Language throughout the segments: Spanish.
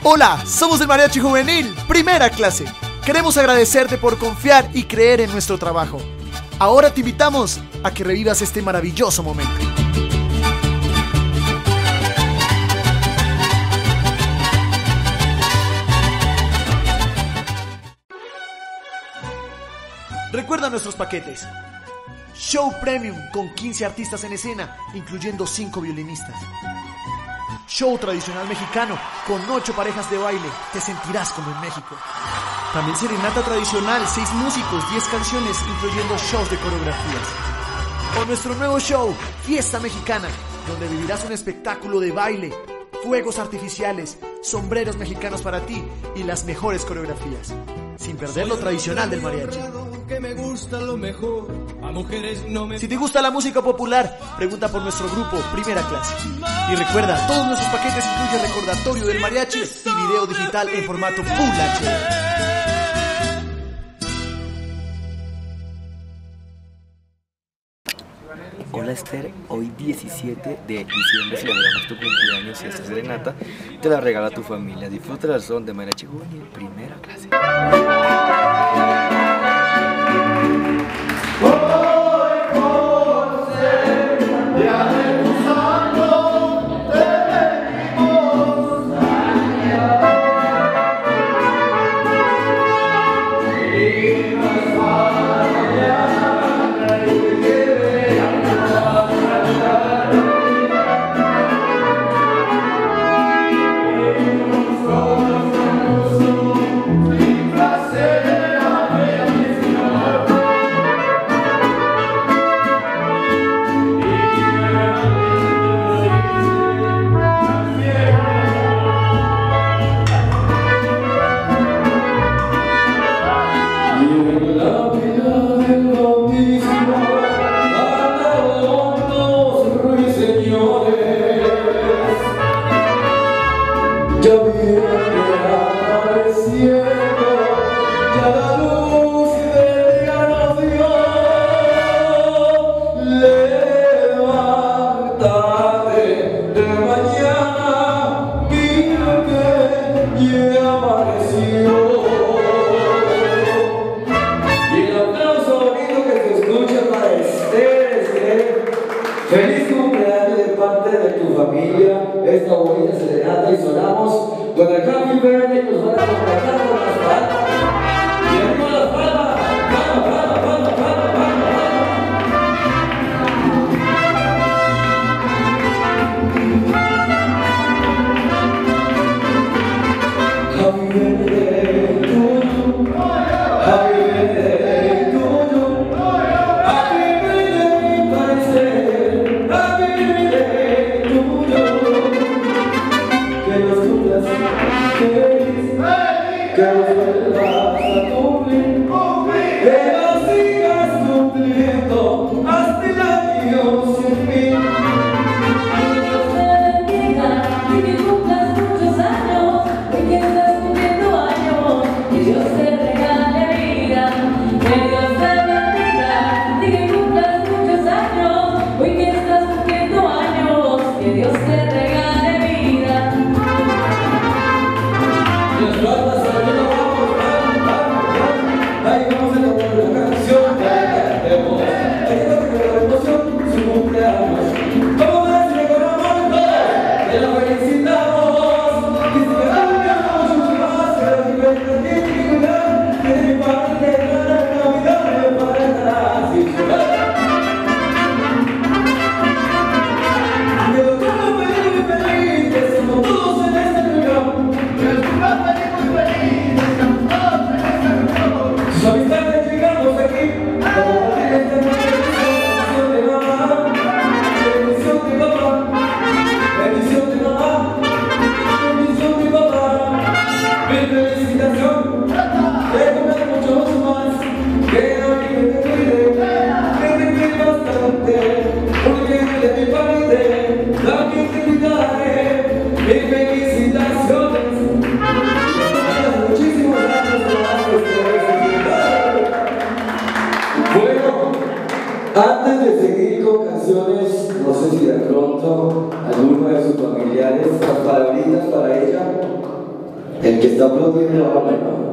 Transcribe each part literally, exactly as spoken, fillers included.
Hola, somos el Mariachi Juvenil, primera clase. Queremos agradecerte por confiar y creer en nuestro trabajo. Ahora te invitamos a que revivas este maravilloso momento. Recuerda nuestros paquetes. Show Premium con quince artistas en escena, incluyendo cinco violinistas. Show tradicional mexicano con ocho parejas de baile, te sentirás como en México. También serenata tradicional, seis músicos, diez canciones, incluyendo shows de coreografías. O nuestro nuevo show, Fiesta Mexicana, donde vivirás un espectáculo de baile, fuegos artificiales, sombreros mexicanos para ti y las mejores coreografías, sin perder lo tradicional del mariachi. Que me gusta lo mejor, a mujeres no me... Si te gusta la música popular, pregunta por nuestro grupo Primera Clase. Y recuerda, todos nuestros paquetes incluyen recordatorio del mariachi y video digital en formato Full H D. Hola Esther, hoy diecisiete de diciembre celebramos tu cumpleaños y esta serenata te la regala tu familia. Disfruta el son de Mariachi Juvenil Primera Clase. Feliz cumpleaños de parte de tu familia, esta bonita serenata y sonamos con el Happy Birthday, nos van a acompañar con las palmas y arriba las palmas, palmas, palmas, palmas, palmas, palmas, Happy birthday to you, happy birthday to you, happy birthday para usted, happy birthday to you, que los cumplas feliz, que los vuelvas a cumplir, que los sigas cumpliendo hasta el año sin fin. Antes de seguir con canciones, no sé si de pronto alguno de sus familiares, las palabritas para ella. El que está aplaudiendo ahora, ¿no?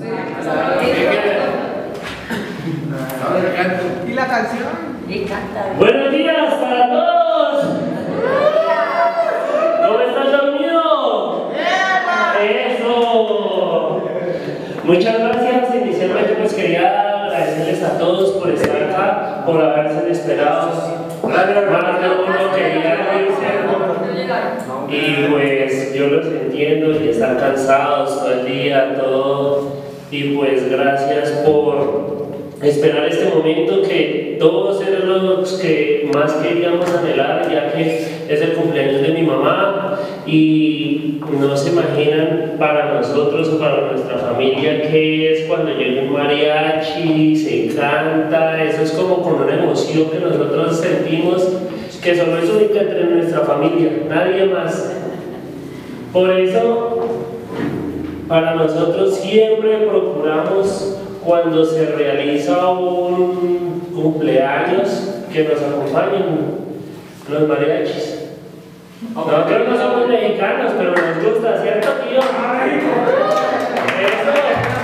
¿Y la canción? Buenos días para todos. ¿Cómo están los míos? Eso. Muchas gracias. Inicialmente pues quería agradecerles a todos por estar acá, por haberse esperado. Más de uno quería irse. Y pues yo los entiendo y están cansados todo el día, todo. Y pues gracias por esperar este momento que todos eran los que más queríamos anhelar, ya que es el cumpleaños de mi mamá y no se imaginan para nosotros o para nuestra familia qué es cuando llega un mariachi, se canta, eso es como con una emoción que nosotros sentimos que solo es única entre nuestra familia, nadie más. Por eso, para nosotros siempre procuramos cuando se realiza un cumpleaños que nos acompañen los mariachis. Nosotros no somos mexicanos, pero nos gusta, ¿cierto, tío? Eso.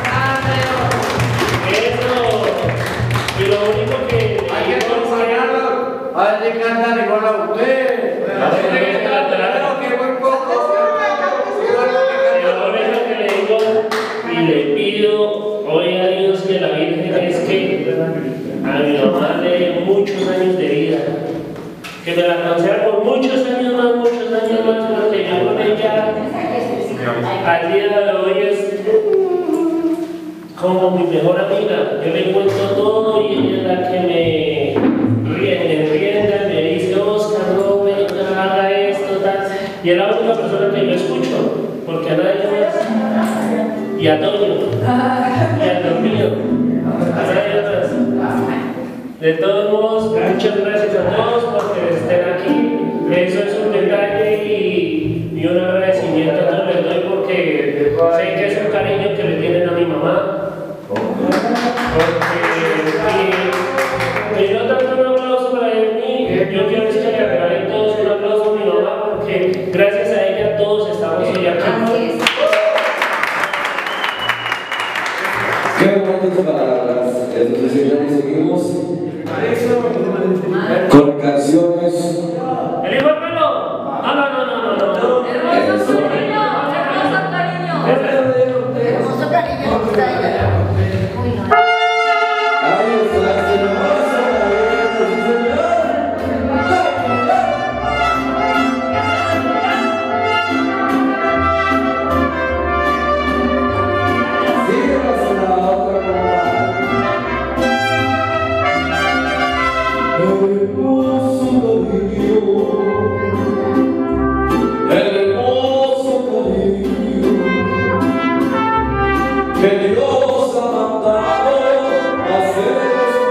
Eso. Y lo único que hay que acompañarlo. A ver si cantan igual a usted. Claro que muy poco. Lo único que le digo y le pido hoy a Dios y a la Virgen es que a mi mamá le dé muchos años de vida, que me la conceda por muchos años más, muchos años más, porque yo con ella al día de hoy es como mi mejor amiga. Yo le cuento todo y ella es la que me entiende, me dice, Oscar, no, venga, haga esto, tal. Y es la única persona que yo escucho, porque a nadie más. Y a Toño, y a Dormido, a nadie más. De todos modos, muchas gracias a todos por que estén aquí. Eso es un detalle y, y un agradecimiento a todos les doy porque sé que es un cariño que le tienen a mi mamá. Porque, y, y no tanto un aplauso para mí, yo quiero que le regalen todos un aplauso a mi mamá porque gracias a ella todos estamos hoy aquí. Qué bonitas palabras. Entonces ya seguimos con canciones. ¿El hijo del pelo? No, no, no, no, no, no. Hermoso cariño, hermoso cariño. Hermoso cariño, está ella. Uy, no. Ahí está, hermoso cariño. Que Dios ha mandado a ser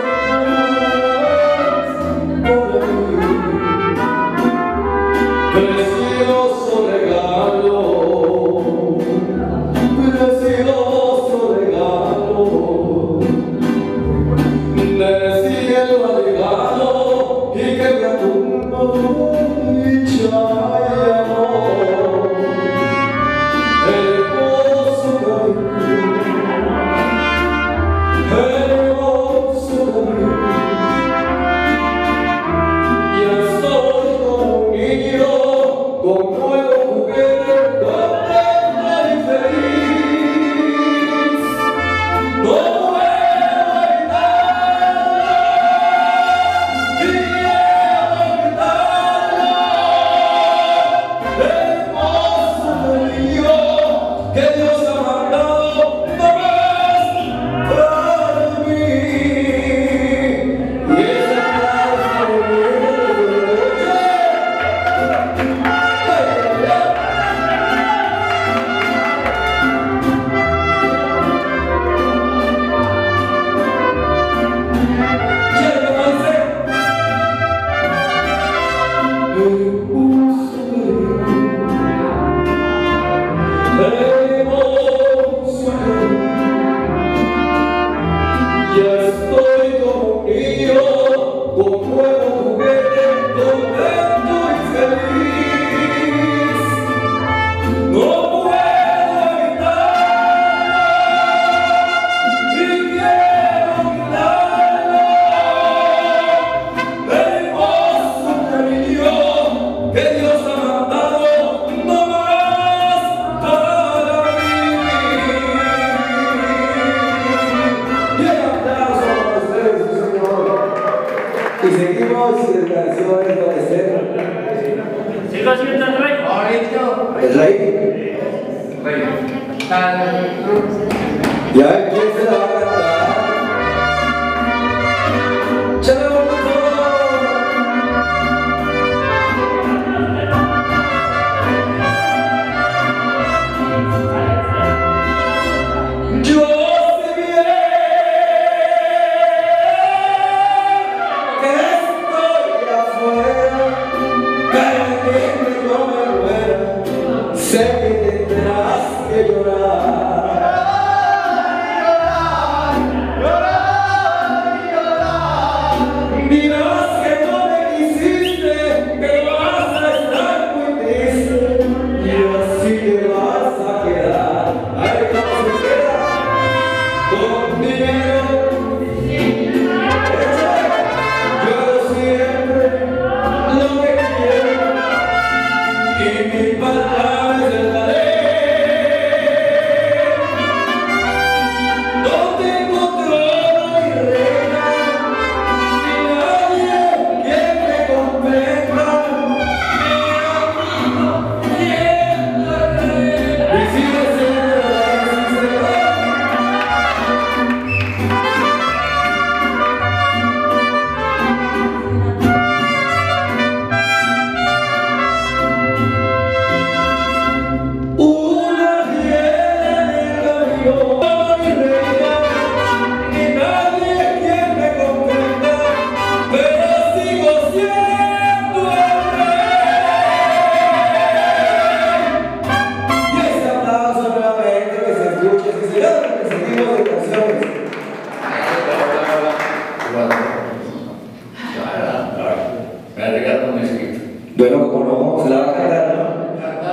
Me ha regalado un escrito. Bueno, como no, se la va a cantar, ¿no?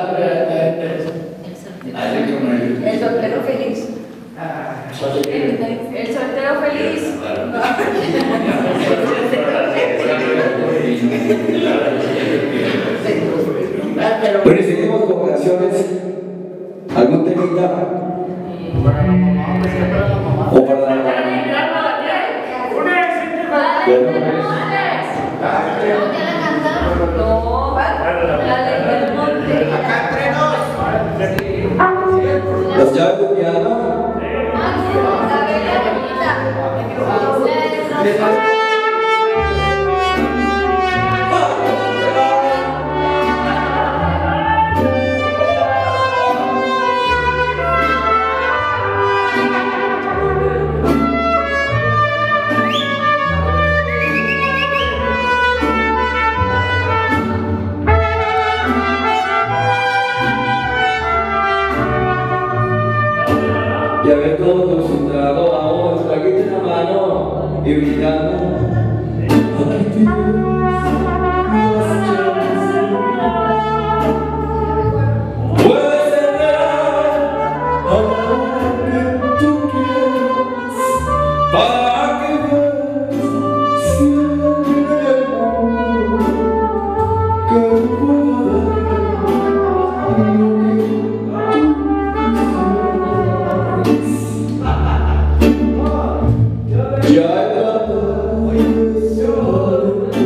El soltero feliz. El soltero feliz. Bueno, y seguimos con canciones. ¿Algún temita? ¿O para la mamá? No, la del monte. Acá entre nos. Las llaves del piano. La bella bonita. Y a ver todo concentrado, vamos, traguito en la mano y brindando. Aquí tienes las llaves del piano. Puedes entrar a lo que tú quieras para que veas siempre el amor que pueda dar lo que ya he tratado de llorarte.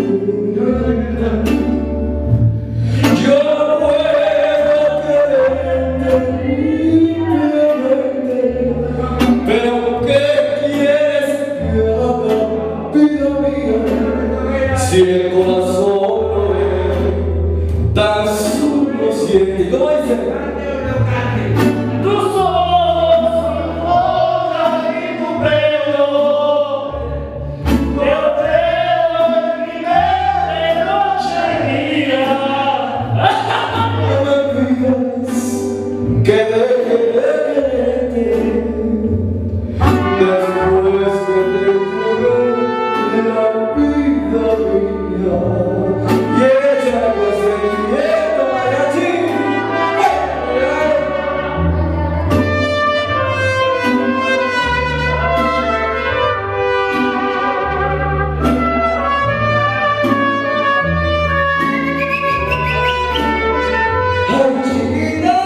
Yo no puedo quererte limpiamente, pero ¿qué quieres que haga, vida mía? Si el corazón lo ve, tan solo siente. ¿Cómo dice? Que deje de quererte después que te entregué la vida mía. Y ella pues sentimiento mariachi. Ay, chiquita.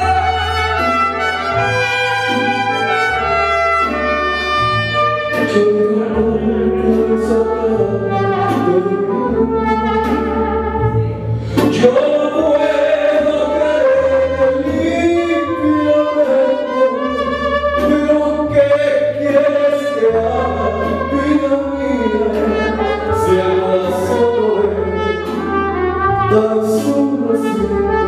Yo no puedo quererte limpiamente, pero ¿qué quieres que haga, vida mía? Si el corazón lo ve, tan solo siente.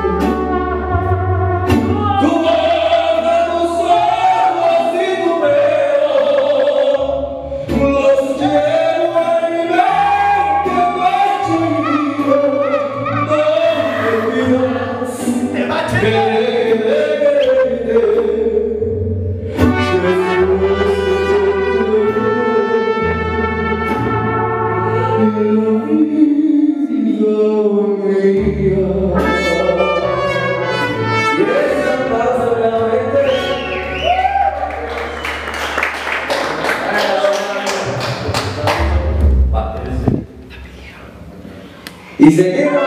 Tu boca, tus ojos y tu pelo los llevo a mi mente machina. No me pidas que deje de quererte después de la vida mía. Y esa pasa realmente. Y seguimos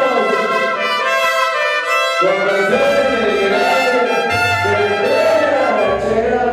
con canciones de grande, de la ranchera,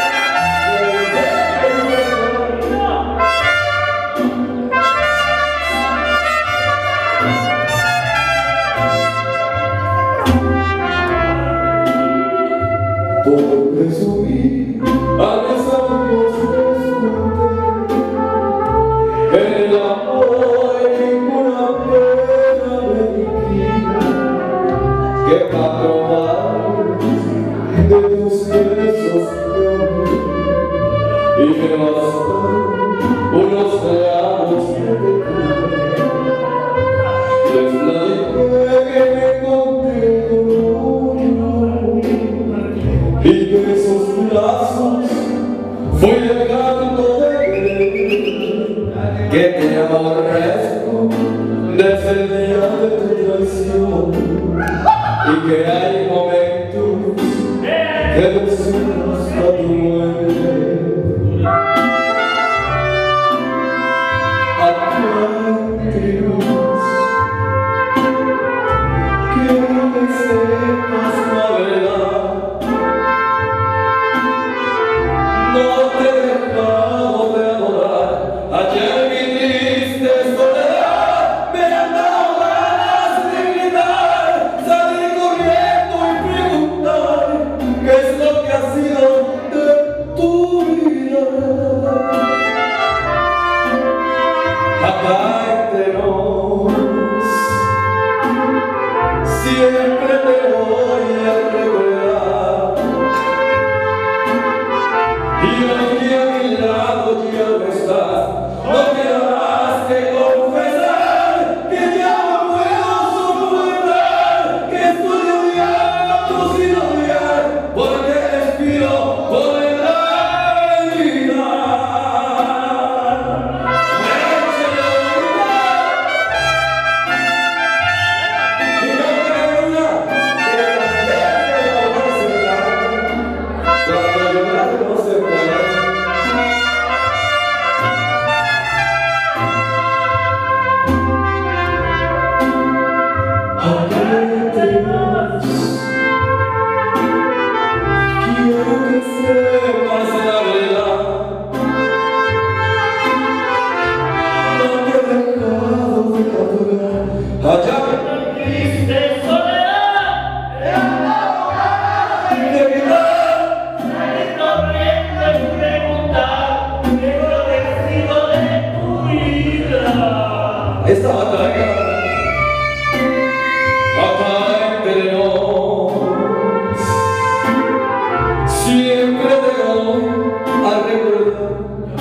por presumir a mis amigos les conté el amor y ninguna pena me que para probar de tus besos de amor y me bastan unos tragos de tequila. Les platiqué que me encontré con un amor y que esos brazos fui dejando de querer. que te aborrezco desde el día de tu traición y que hay momentos que deseas a tu muerte. Acuántinos, quiero que sepas la verdad. No te he dejado de adorar. Ayer mi triste soledad me han dado ganas de gritar, salir corriendo y preguntar qué es lo que ha sido de tu vida. Acá entre nos, siempre te voy a recordar. Y hoy que a mi lado ya no estás, no queda más que confesar que ya no puedo soportar, que estoy odiando sin odiar, porque respiro por el vida. Quiero que sepas la verdad. No te he dejado de adorar. Allá Triste soledad, de gritar. salir corriendo y preguntar qué es lo que ha sido de tu vida. Esta batalla acá entre nos, siempre te voy a recordar.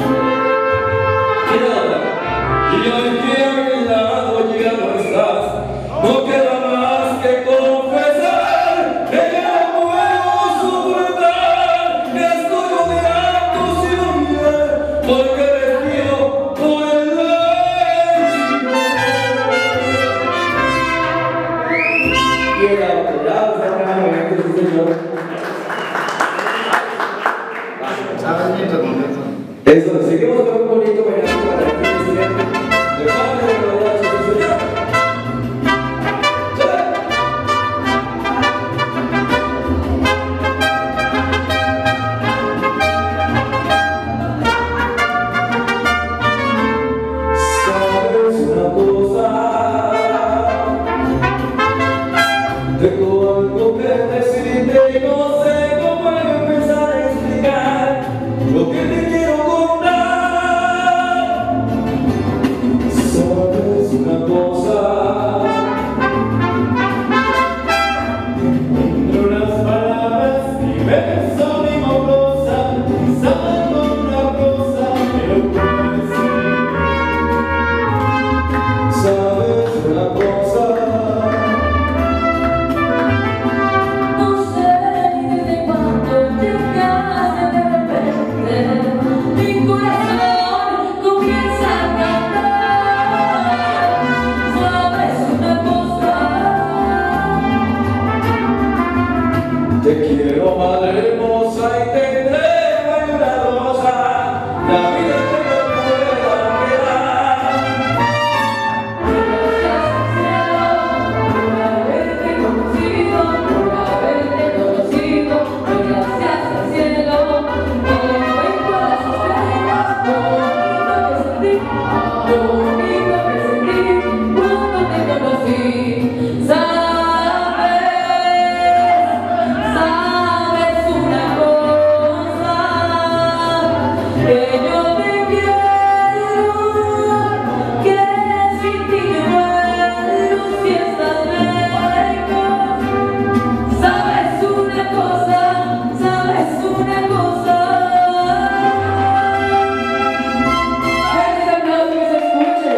Y hoy que a mi lado ya no estás, no queda más que confesar que ya no puedo soportar, que estoy odiando sin odiar, porque respiro por el y el apoyado sacradamente, sí señor. Eso, seguimos con un bonito homenaje para el presidente de parte de los sí señor. ¿Sabes una cosa? Tengo algo que decirte y no sé cómo empezar a explicar lo que te quiero contar. ¿Sabes una cosa? Entre unas palabras, mi beso, mi morosa, quizás con una rosa me lo puedo decir. ¿Sabes una cosa? No sé ni desde cuándo llegaste de repente, mi corazón comienza a cantar. ¿Sabes una cosa? Te quiero, madre hermosa, y tendré una rosa, la vida que me pueda quedar. Gracias al cielo por haberte conocido, por haberte conocido. Gracias al cielo por ver todas las estrellas, lo bonito que sentí, lo bonito que sentí cuando te conocí. Sabes, sabes una cosa, que yo te quiero, que sin ti me muero si estás lejos. Sabes una cosa, sabes una cosa. Ese aplauso que se escuche.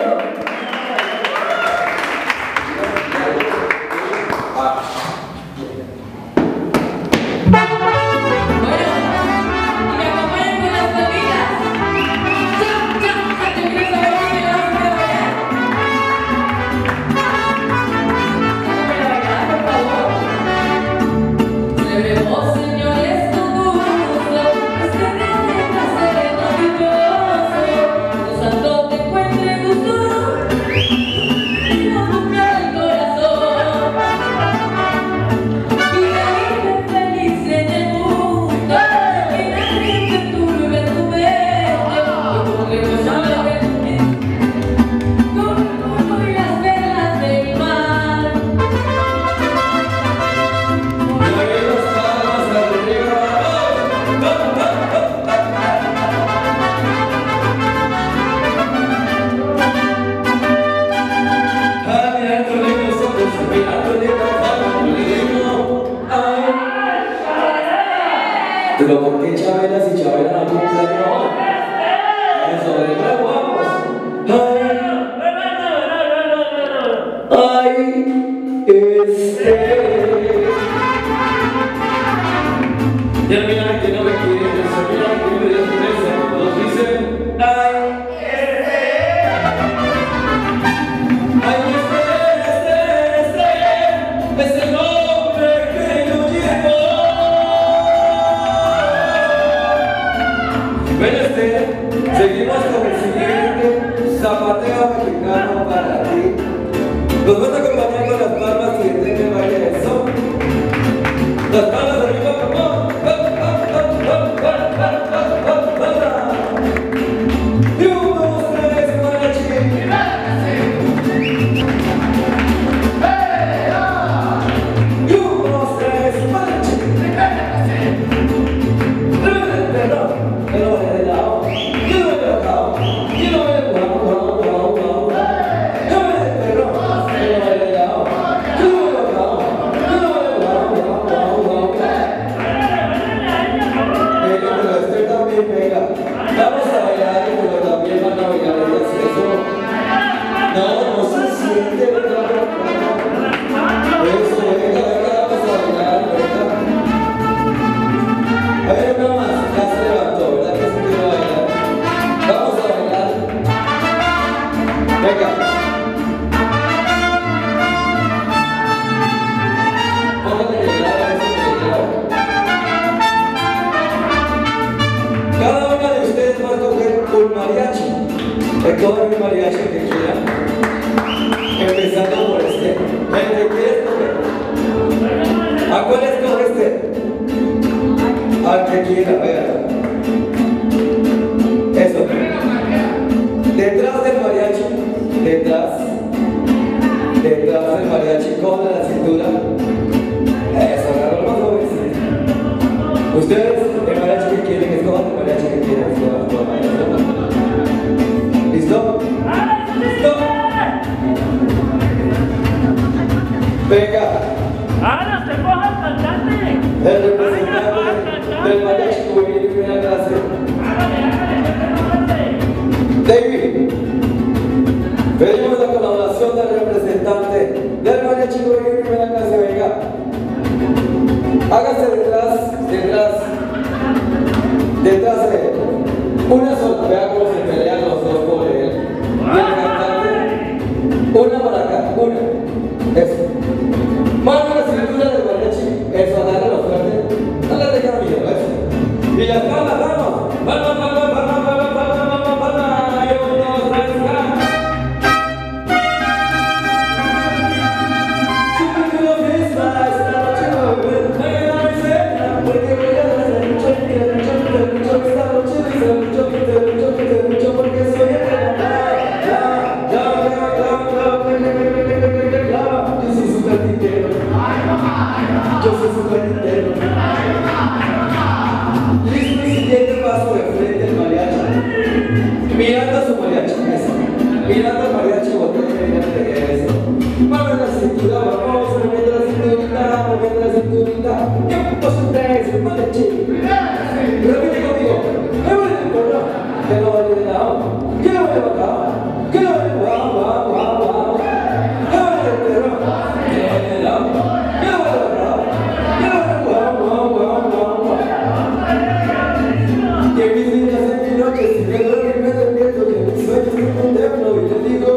estés. Ya mira que no me quieres, mira que me desprecias, todos dicen, ay, este, ay, este, este, este, es el nombre que yo llevo. Pero este, seguimos con el siguiente zapateo mexicano para ti. Nos vas a acompañar con las palmas y el el baile de son. Las palmas arriba, vamos. Y uno, dos, tres, mariachi. Y uno, dos, tres, mariachi. Pero, pero de lado, y no de acá, y no de guau, guau, guau, guau. Pero de lado, y no de lado, y no de acá, y no de guau, guau, guau, guau. Pero usted también venga, vamos a bailar, pero también van a bailar el exceso. No, no se siente, ¿verdad? Eso, venga, venga, vamos a bailar, venga. A ver, una más, ya se levantó, ¿verdad que se quiere bailar? Vamos a bailar. Venga. Póngale que graba ese que graba. Cada una de ustedes va a coger un mariachi. Recoge un mariachi que quiera. Empezando por este. El que quieres coger. ¿A cuál escoge este? Al que quiera, vea. Eso. Detrás del mariachi. Detrás. Detrás del mariachi con la cintura. Eso, agarró los jóvenes. Ustedes, el mariachi que quieren, escojan el mariachi que quieren, escojan el mariachi. ¿Listo? ¿Listo? Venga. ¡Ahora se coja el cantante! El representante del mariachi juvenil primera clase. David. Pedimos la colaboración del representante del mariachi juvenil primera clase. Venga. Hágase detrás, detrás, detrás de él. Una sola, vea cómo se pelean los dos por él. Y el cantante, una para acá, una. Eso. Mano en la cintura del mariachi. Eso, agárralo fuerte. No le dejes miedo, eso. Y las palmas, vamos. Palmas, palmas, palmas, palmas, palmas, palmas, palmas. Y uno, dos, tres, ¡ah! Porque voy a hacer mucho, mucho, mucho, mucho, esta noche dice mucho, mucho, mucho, mucho, porque soy el rey. Ya, ya, ya, ya, ya, ya, yo soy su carpintero. Yo soy su carpintero. Listo, el siguiente paso de frente al mariachi. Mirando a su mariachi, eso. Mirando al mariachi, botella, mirando eso. Vamos a la cintura, vamos, moviendo la cinturita, moviendo la cinturita. Y un dos, tres, mariachi. Repite conmigo. Que vaya de porra, que no vaya de lado, que no vaya de acá, que no vaya de guau, guau, guau, guau. Que vaya de perro, que no vaya de lado, que no vaya de acá, que no vaya de guau, guau, guau, guau, guau. Que mis días en mi noche, si me duermo y me despierto, que mis sueños me contemplo y te digo.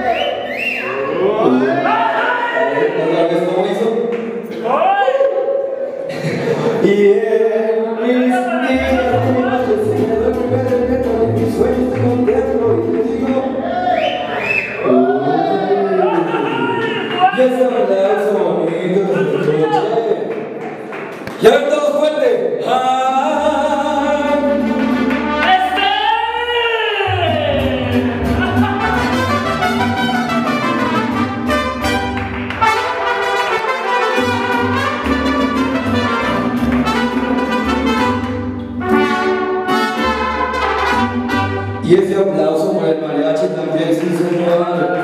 ¿Otra vez cómo hizo? Y en mis días de noche, si me duermo y me despierto, en mis sueños te contemplo y te digo. Y ese abrazo bonito de tu noche. Y a ver todos fuerte. ¡Ay! Y ese aplauso por el mariachi también, sí, señor.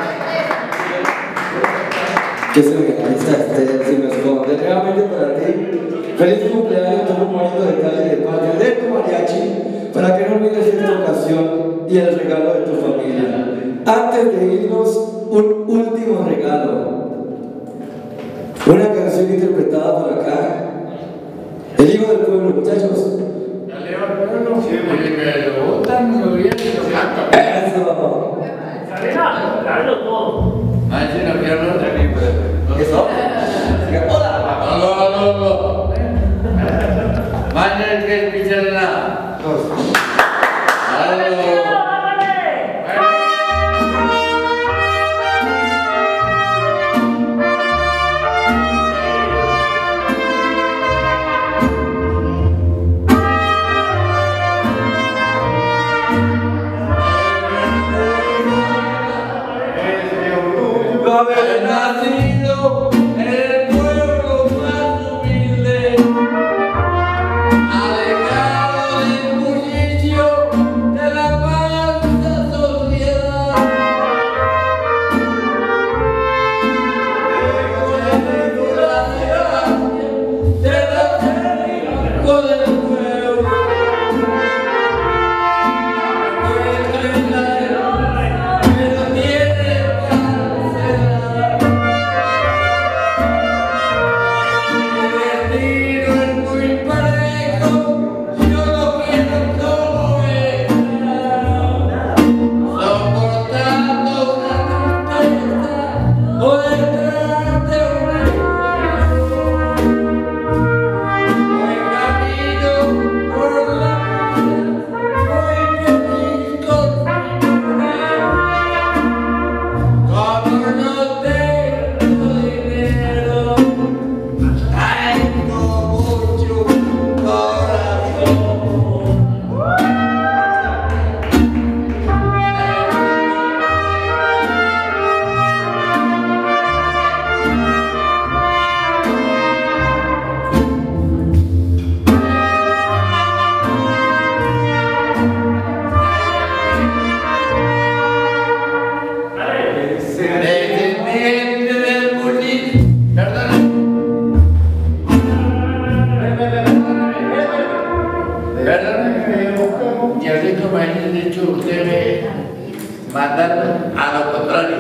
Que se me cansa este, se me esconde. Realmente para ti, feliz cumpleaños, todo un bonito detalle de parte de tu mariachi, para que no olvides esta ocasión y el regalo de tu familia. Antes de irnos, un último regalo. canción interpretada por acá. El hijo del pueblo, muchachos. Dale, bueno, sí, me lo botan, lo bien y lo cantan. Eso. Sabina, dalo todo. Ah, sí, no quiero hablar de mí, pero... Eso. Hola. No, no, no, no. Mañana que escuchar nada. Dale. Haber nacido en el pueblo más humilde, alejado del bullicio de la falsa sociedad. Tengo la gracia de nacer hijo del pueblo. Encuentro en la edad, pero tiene mandan a lo contrario.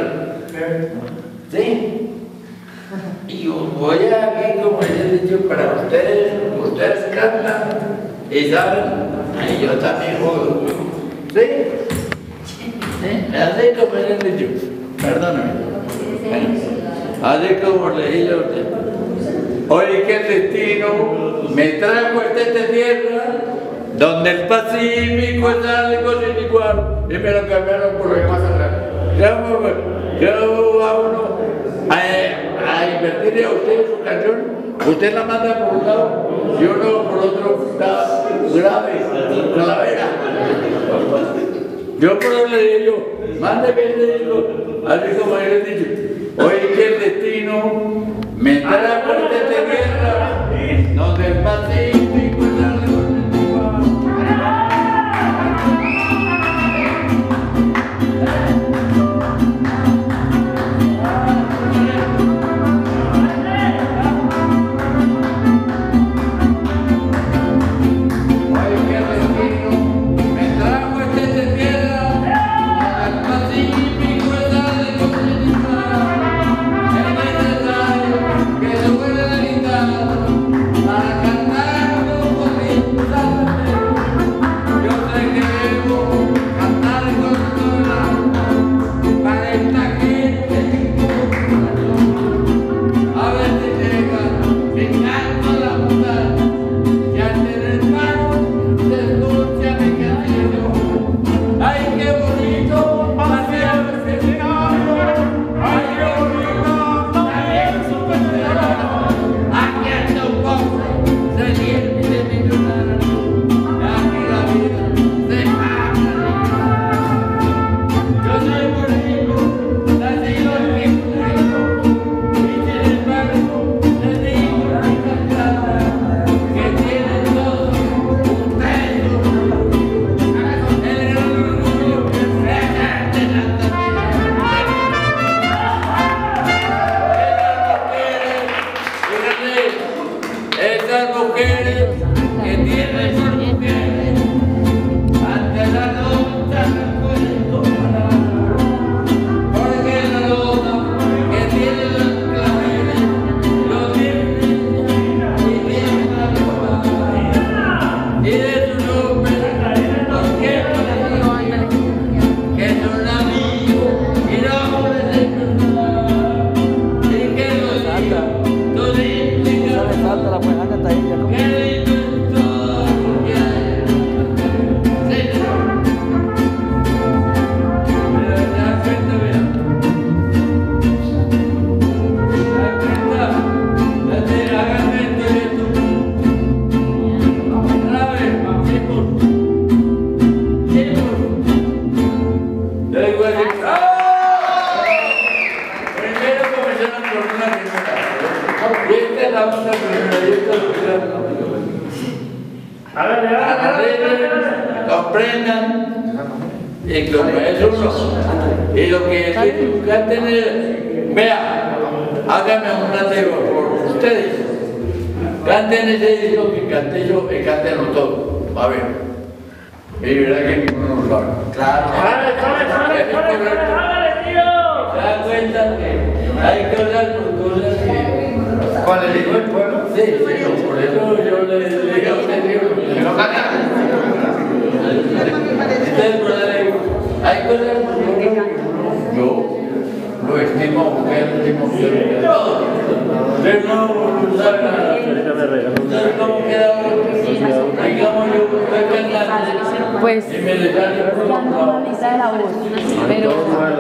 ¿Sí? Y os voy aquí, como les he dicho, para ustedes, ustedes cantan y saben, y yo también jodo. ¿Sí? ¿Sí? Así como les he dicho. Perdóname. Así como le dije a usted. Hoy que el destino me trajo a esta tierra, donde el Pacífico es algo sin igual, y me lo cambiaron por lo que más atrás. Yo, yo a uno a, a invertirle a usted su canción, usted la manda por un lado y uno por otro lado, grave, calavera. Yo por eso le digo, mándeme el disco, así como yo les he dicho. Hoy que el destino me trajo a esta tierra, donde el Pacífico es algo. Que se vuelve la guitarra. Yo digo así, ¡ah! Primero comenzaron con una primera. Y esta es la otra primera, y esta es la primera. Comprendan y como es uno y lo que canten vea, háganme un rateo por ustedes, canten ese disco que canté yo y cantenlo todo, a ver, y verá que ninguno lo sabe. Claro. ¡Hágale, hágale, hágale, hágale, tío! ¿Se dan cuenta que hay que hablar por cosas que... ¿Cuál le digo el pueblo? Sí, sí, por eso yo le digo a usted, tío, que no canta. Hay cosas que yo lo estimo, mujer, lo estimo, todo. Pero no saben nada. Ustedes cómo queda uno. Digamos yo, estoy cantando. Pues, Y me le sale por ya no la lista de la voz, pero...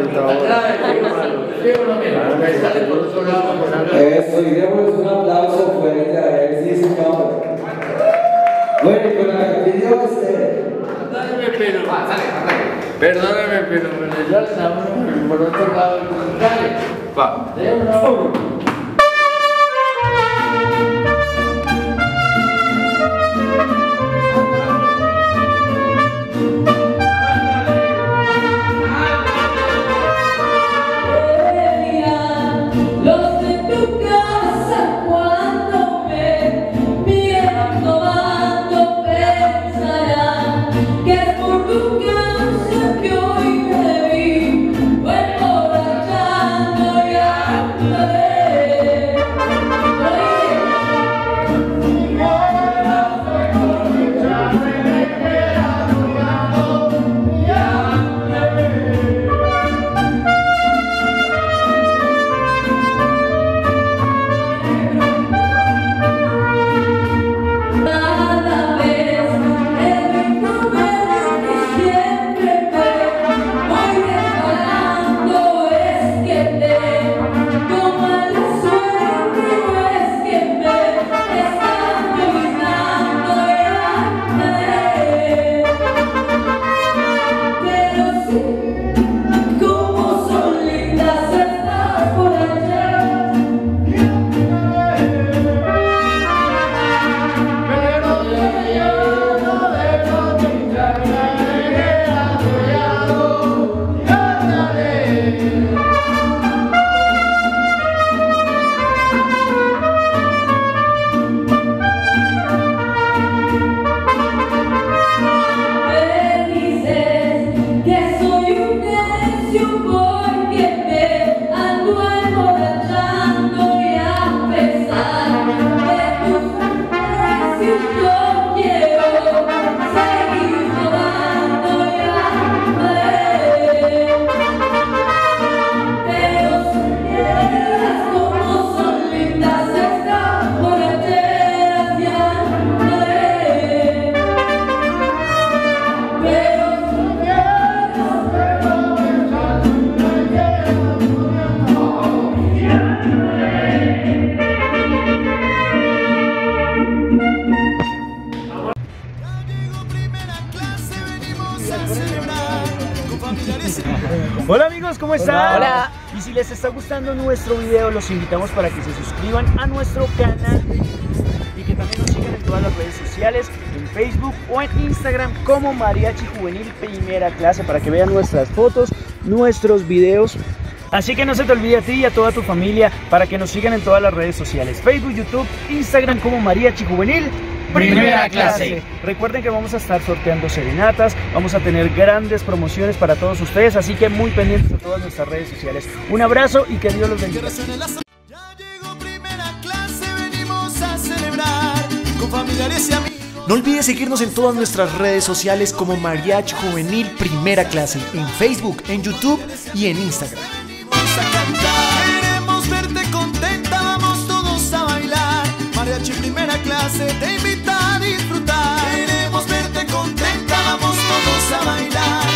Eso, y démosles un aplauso fuerte a él, sí, señor. Bueno, y con la que pidió este. Perdóneme, pero. Perdóneme, pero me le salen a uno por otro lado. Dale. Va. De una. Los de tu casa cuando me miran tomando pensarán que es por tu causa que hoy me vi emborrachando y andaré. Cada vez evito ver que siempre me voy reparando, es que tengo mala suerte, es que me están dominando y andaré. Pero sí, como son lindas estas por allá. Me dices que soy un necio porque me ando emborrachando y a pesar de tus precios yo quiero seguir tomando y andaré. Pero si vieras cómo son lindas estas borracheras y andaré. Pero si vieras Hola amigos, ¿cómo están? Hola. Y si les está gustando nuestro video, los invitamos para que se suscriban a nuestro canal de YouTube y que también nos sigan en todas las redes sociales, en Facebook o en Instagram como Mariachi Juvenil Primera Clase, para que vean nuestras fotos, nuestros videos. Así que no se te olvide a ti y a toda tu familia para que nos sigan en todas las redes sociales, Facebook, YouTube, Instagram como Mariachi Juvenil Primera Clase. Recuerden que vamos a estar sorteando serenatas, vamos a tener grandes promociones para todos ustedes, así que muy pendientes de todas nuestras redes sociales. Un abrazo y que Dios los bendiga. Ya llegó Primera Clase, venimos a celebrar con familiares y amigos. No olvides seguirnos en todas nuestras redes sociales como Mariachi Juvenil Primera Clase, en Facebook, en YouTube y en Instagram. Venimos a cantar, queremos verte contenta, vamos todos a bailar. Mariachi Primera Clase te invita a disfrutar. Queremos verte contenta, vamos todos a bailar.